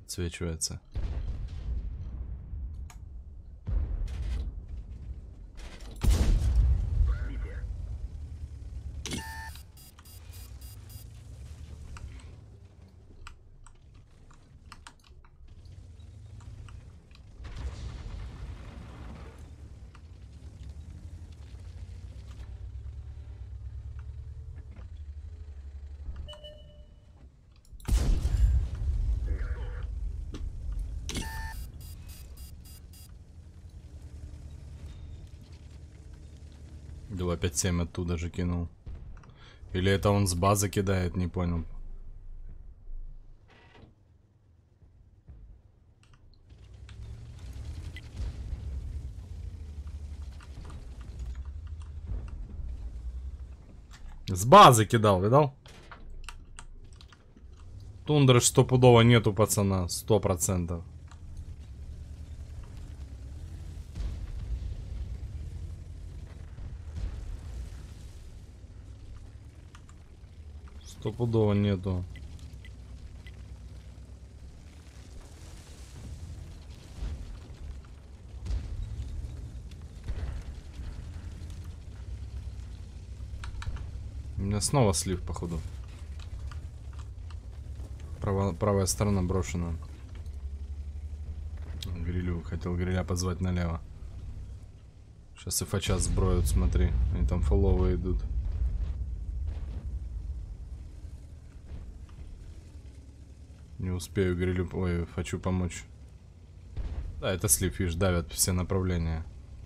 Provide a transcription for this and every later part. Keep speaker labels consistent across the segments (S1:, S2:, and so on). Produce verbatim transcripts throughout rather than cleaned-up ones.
S1: Отсвечивается. два пять семь оттуда же кинул. Или это он с базы кидает, не понял. С базы кидал, видал? Тундры стопудово нету, пацана. Сто процентов. Стопудово нету. У меня снова слив, походу. Право, правая сторона брошена. Грилю. Хотел гриля позвать налево. Сейчас и фача сброют, смотри. Они там фолловые идут. Не успею грилю... Ой, хочу помочь. Да, это слив, видишь, давят все направления.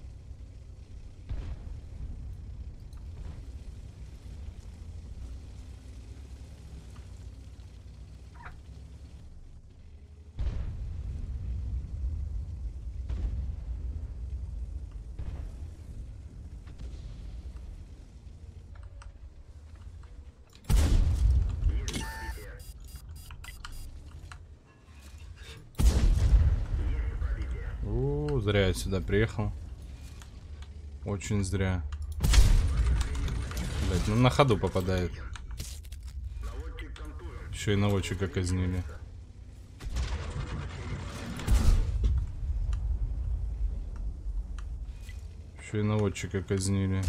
S1: У, зря я сюда приехал. Очень зря. Блять, ну на ходу попадает. Еще и наводчика казнили. Еще и наводчика казнили.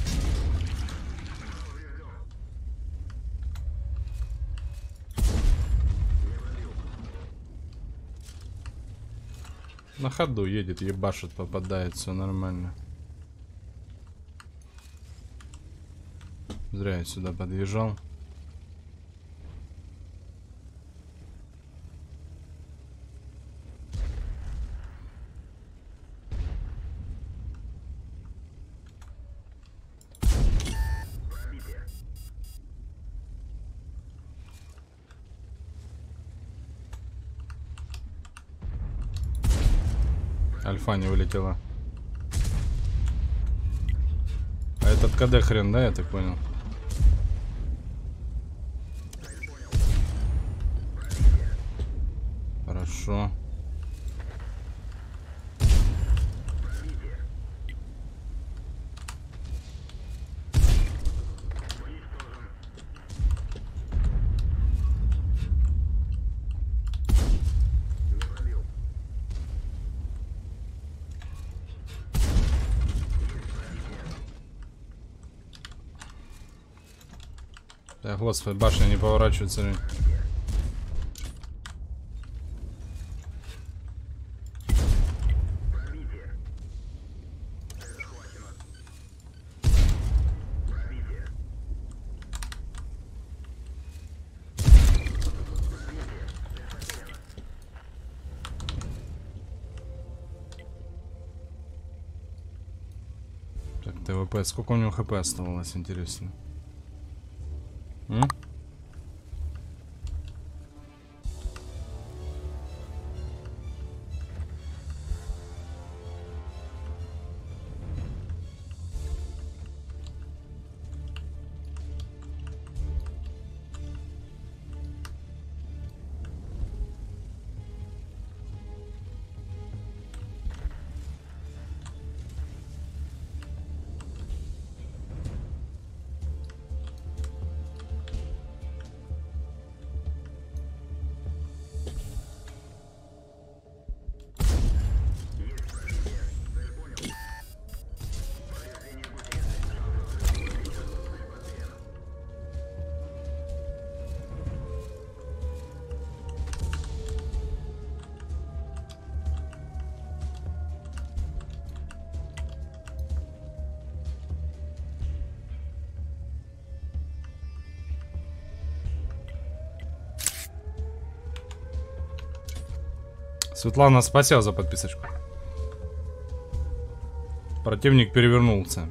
S1: На ходу едет, ебашит, попадает, все нормально. Зря я сюда подъезжал. Альфа не вылетела. А этот КД хрен, да, я так понял? Хорошо. Да, господи, башня не поворачивается. Так, ТВП. Сколько у него хп оставалось, интересно? М? Светлана, спасибо за подписочку. Противник перевернулся.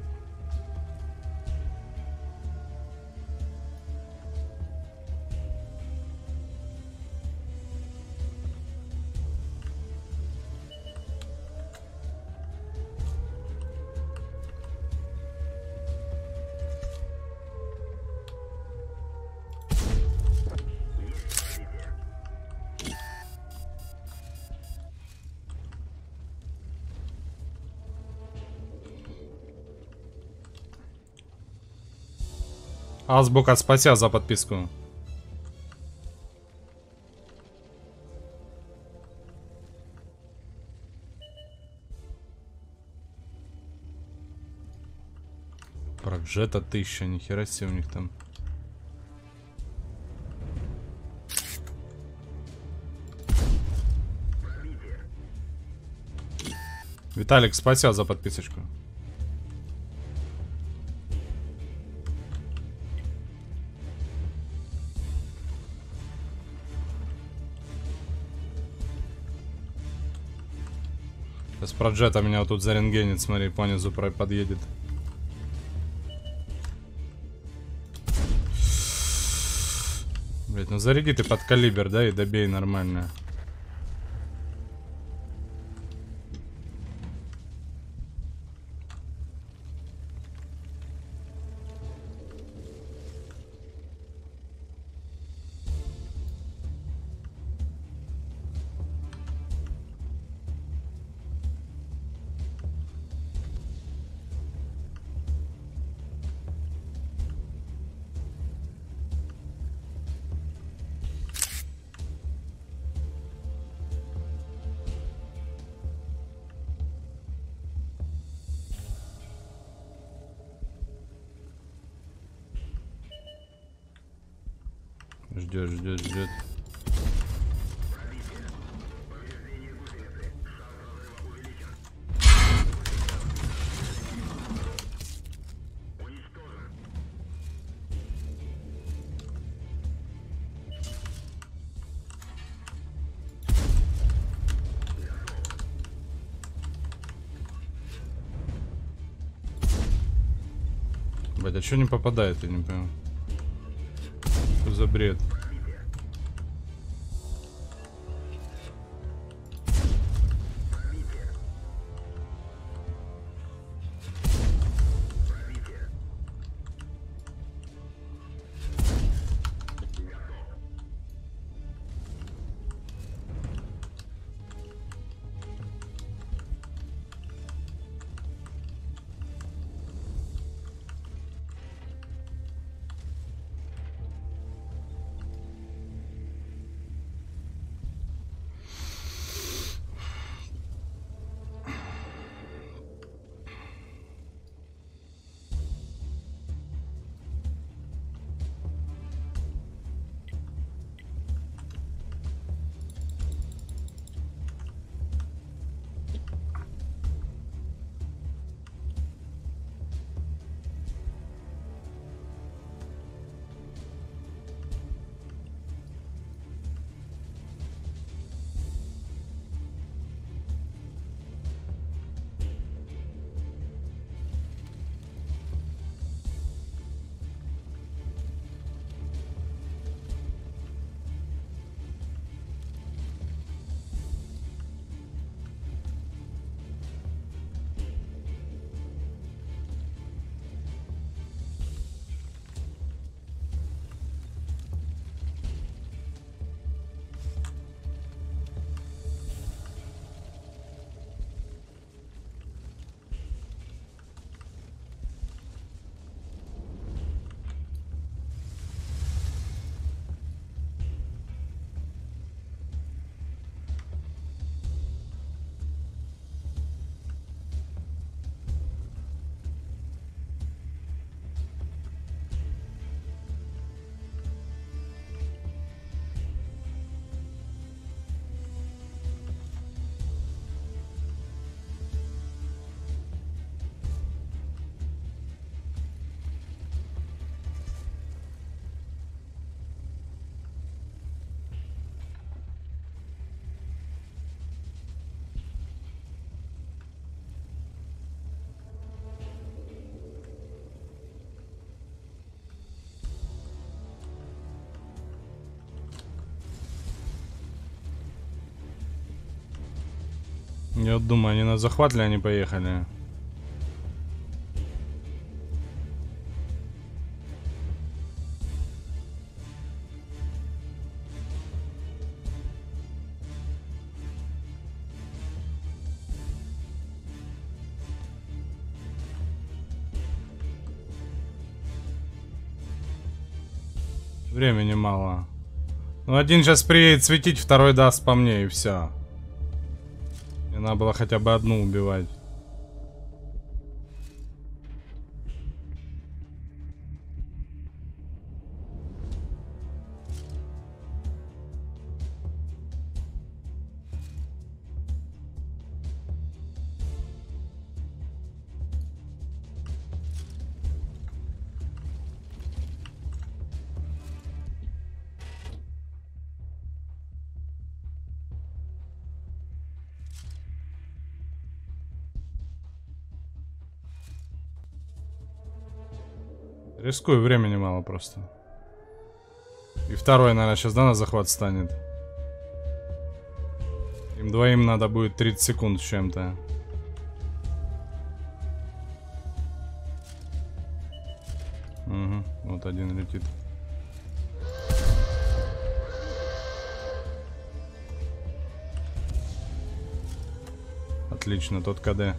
S1: Азбука, спасибо за подписку. Прокжета тысяча, нихера себе у них там. Виталик, спасибо за подписочку. Сейчас Проджета меня вот тут зарентгенит, смотри, по низу подъедет. Блять, ну заряди ты под калибр, да, и добей нормально. Ждет, ждет, ждет. Блять, а что не попадает, я не понимаю. Что за бред? Я вот думаю, они на захват ли они поехали? Времени мало. Ну, один сейчас приедет светить, второй даст по мне, и все. Мне надо было хотя бы одну убивать. Рискую, времени мало просто. И второй, наверное, сейчас, да, на захват станет. Им двоим надо будет тридцать секунд с чем-то. Угу, вот один летит. Отлично, тот КД.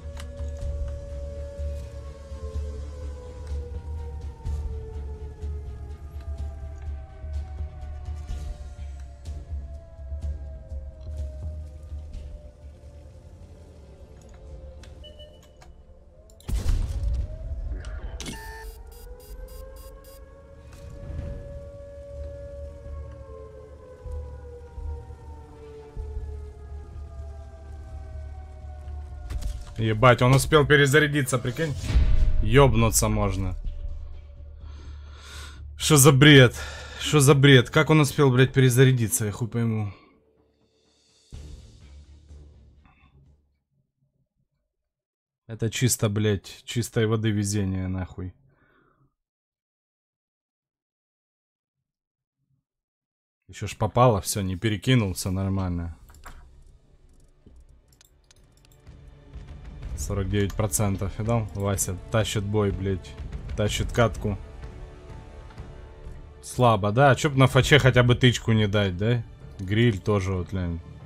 S1: Ебать, он успел перезарядиться, прикинь? Ёбнуться можно. Что за бред? Что за бред? Как он успел, блядь, перезарядиться? Я хуй пойму. Это чисто, блядь, чистой воды везение, нахуй. Еще ж попало, все, не перекинулся, нормально. сорок девять процентов, видал? Вася тащит бой, блядь. Тащит катку. Слабо, да? Чё б на фаче хотя бы тычку не дать, да? Гриль тоже вот, блядь.